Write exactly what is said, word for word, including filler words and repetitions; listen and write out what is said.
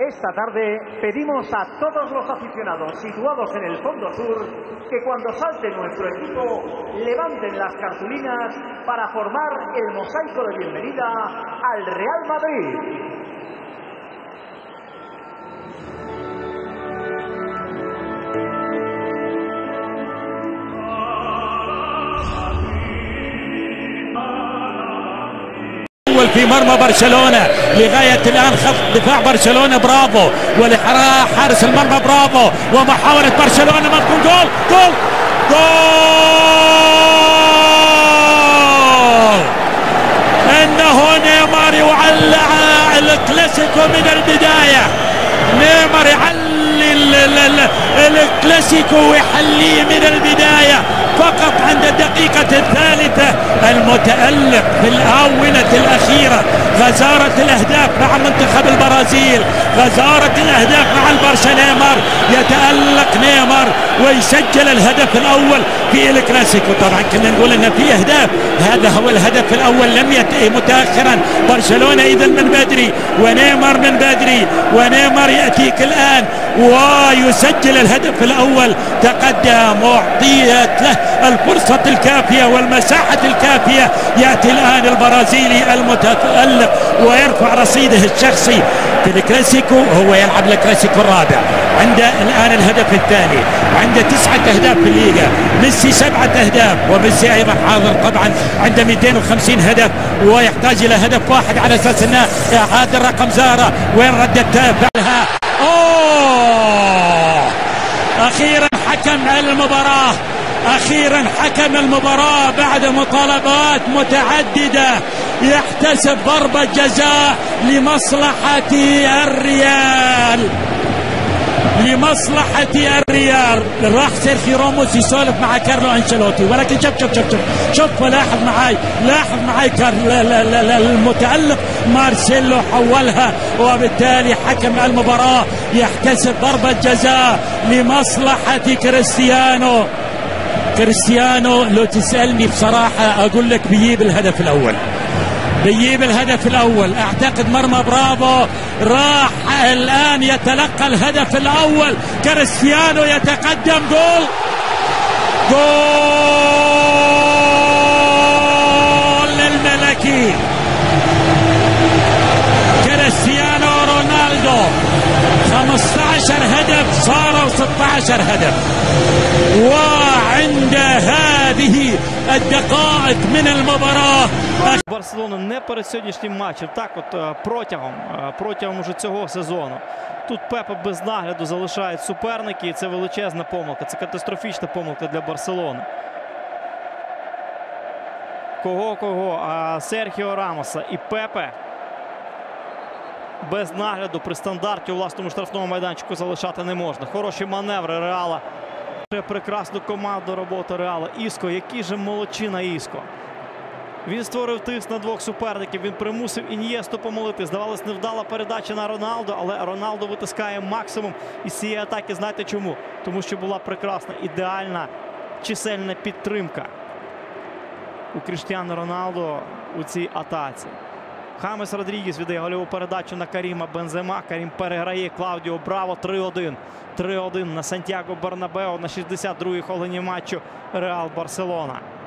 Esta tarde pedimos a todos los aficionados situados en el fondo sur que cuando salte nuestro equipo levanten las cartulinas para formar el mosaico de bienvenida al Real Madrid. في مرمى برشلونة لغاية الآن خط دفاع برشلونة برافو، ولحارس المرمى برافو، ومحاولة برشلونة ما تكون جول جول جول. إنه نيمار يولع الكلاسيكو من البداية، نيمار يعلي الكلاسيكو ويحليه من البداية فقط عند الدقيقة الثالثة. المتألق في الآونة الأخيرة، غزارة الأهداف مع منتخب البرازيل، غزارة الأهداف مع البرشا. نيمار يتألق نيمار ويسجل الهدف الأول في الكلاسيكو. طبعا كنا نقول أن في أهداف، هذا هو الهدف الأول لم يأتي متأخرا. برشلونة إذا من بدري ونيمار من بدري، ونيمار يأتيك الآن ويسجل الهدف الأول. تقدم وأعطيت له الفرصة الكافية والمساحة الكافية. يأتي الآن البرازيلي المتألق ويرفع رصيده الشخصي في الكلاسيكو. هو يلعب الكلاسيكو الرابع، عنده الآن الهدف الثاني، عنده تسعة أهداف في الليغا، ميسي سبعة أهداف، وميسي أيضا حاضر طبعا عنده مئتين وخمسين هدف ويحتاج إلى هدف واحد على أساس أنه هذا الرقم زارة. وين ردت فعلها؟ أوه أخيرا حكم المباراة، أخيرا حكم المباراة بعد مطالبات متعددة يحتسب ضربة جزاء لمصلحة الريال، لمصلحة الريال. راح سيرخيو راموس يسولف مع كارلو أنشيلوتي، ولكن شوف شوف شوف شوف شوف لاحظ معاي لاحظ معاي كارلو المتألق مارسيلو حولها، وبالتالي حكم المباراة يحتسب ضربة جزاء لمصلحة كريستيانو. كريستيانو لو تسألني بصراحة أقول لك بيجيب الهدف الأول، بيجيب الهدف الأول. أعتقد مرمى برافو راح الآن يتلقى الهدف الأول. كريستيانو يتقدم، جول جول للملكي كريستيانو رونالدو. خمسة عشر هدف صاروا ستة عشر هدف، وعند هذه الدقائق من المباراة Барселона не перед сьогоднішнім матчем, так от протягом, протягом уже цього сезону. Тут Пепе без нагляду залишає суперники, і це величезна помилка, це катастрофічна помилка для Барселони. Кого-кого, а Серхіо Рамоса і Пепе без нагляду при стандарті у власному штрафному майданчику залишати не можна. Хороші маневри Реала. Прекрасну команду роботи Реала. Іско, який же молодчина Іско. Він створив тиск на двох суперників, він примусив Ін'єсту помилити. Здавалось, невдала передача на Роналдо, але Роналдо витискає максимум із цієї атаки. Знаєте чому? Тому що була прекрасна, ідеальна чисельна підтримка у Кріштіану Роналдо у цій атаці. Хамес Родрігес віддає гольову передачу на Каріма Бензема. Карім переграє Клаудіо Браво. три один. три один на Сантьяго Бернабеу на шістдесят другій хвилині матчу Реал Барселона.